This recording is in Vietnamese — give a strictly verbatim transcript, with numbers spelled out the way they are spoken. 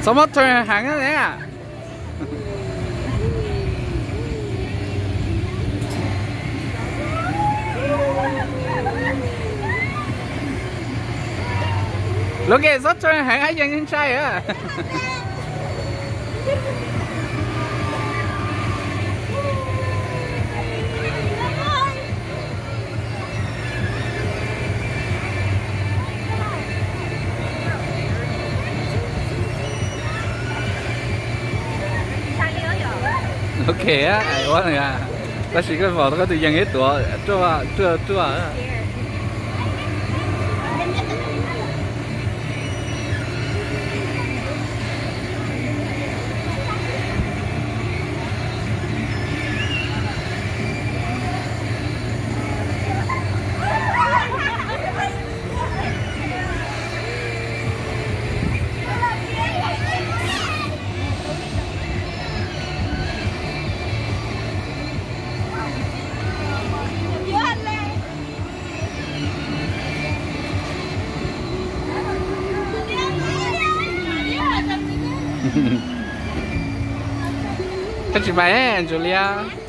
什么突然喊个人啊？Lúc kia rất cho hãng ấy dân trên trai á. Ok á, ai quá này à. Ta chỉ có vào có tự dân hết tuổi, chưa chưa chưa. Cái gì vậy Julia?